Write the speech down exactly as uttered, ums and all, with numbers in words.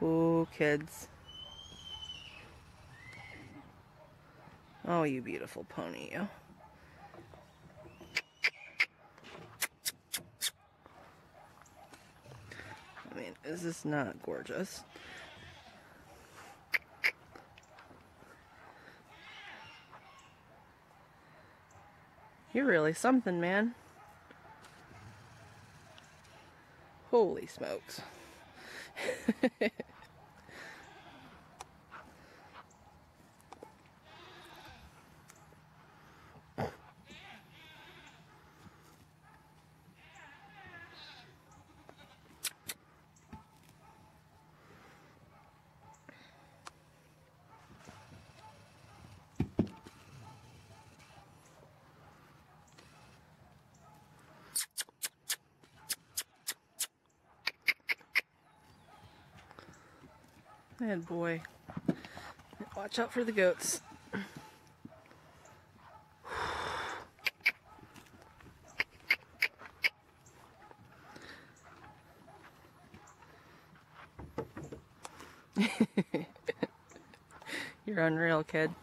Ooh, kids. Oh, you beautiful pony, you. I mean, is this not gorgeous? You're really something, man. Holy smokes. Good boy. Watch out for the goats. You're unreal, kid.